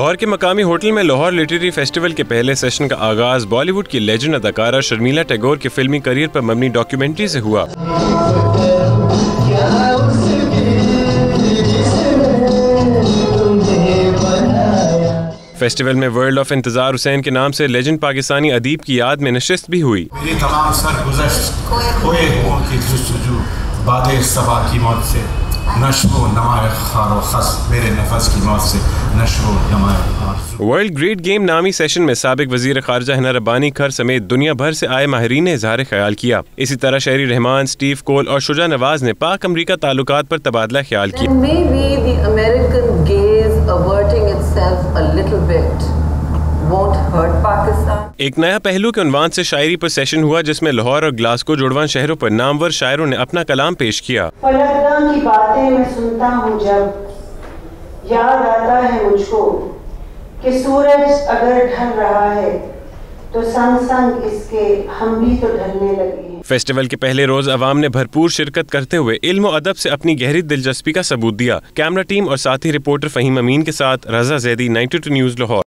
लाहौर के मकामी होटल में लाहौर लिटरेरी फेस्टिवल के पहले सेशन का आगाज बॉलीवुड की लेजेंड अदाकारा शर्मिला टैगोर के फिल्मी करियर पर मबनी डॉक्यूमेंट्री से हुआ। फेस्टिवल में वर्ल्ड ऑफ इंतजार हुसैन के नाम से लेजेंड पाकिस्तानी अदीब की याद में नशिस्त भी हुई। मेरी तमाम सरगुज़श्त खोए हुओं की जुस्तजू बादे सबा की मौत से नश्रो नमाए खारो खस मेरे नफस की मौत से नश्रो नमाए। वर्ल्ड ग्रेट गेम नामी सेशन में साबिक वजीर खारजा हिना रब्बानी खर समेत दुनिया भर से आए माहिरीन ने इजहार ख्याल किया। इसी तरह शहरी रहमान, स्टीव कोल और शुजा नवाज ने पाक अमरीका ताल्लुकात पर तबादला ख्याल किया। एक नया पहलू के उन्वान से शायरी पर सेशन हुआ जिसमें लाहौर और ग्लासगो जुड़वां शहरों पर नामवर शायरों ने अपना कलाम पेश किया। फलकदां की बातें मैं सुनता हूँ जब याद आता है मुझको कि सूरज अगर ढल रहा है तो संग संग इसके हम भी तो ढलने लगे हैं। फेस्टिवल के पहले रोज अवाम ने भरपूर शिरकत करते हुए इल्म और अदब से अपनी गहरी दिलचस्पी का सबूत दिया। कैमरा टीम और साथी रिपोर्टर फहीम अमीन के साथ रजा जैदी, 92 न्यूज़ लाहौर।